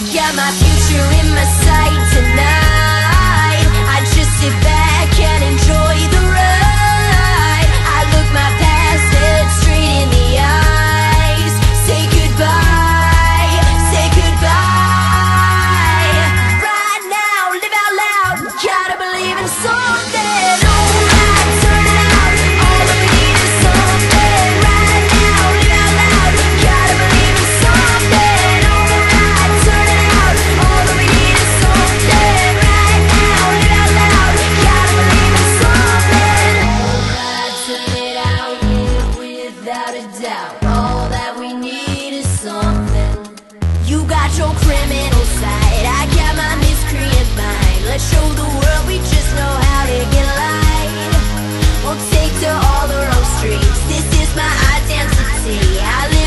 got my future in my sight tonight. I just sit back and enjoy the ride. I look my past head straight in the eyes. Say goodbye, say goodbye. Right now, live out loud. Gotta believe in something. Alright, turn it out. All that we need is something. Right now, live out loud. Gotta believe in something. Alright, turn it out. All that we need is something. Right now, live out loud. Gotta believe in something. Alright, turn it out. Without a doubt. All that we need is something. You got your criminal side, I got my miscreant mind. Let's show the world we just know how to get light. We'll take to all the wrong streets. This is my identity. I live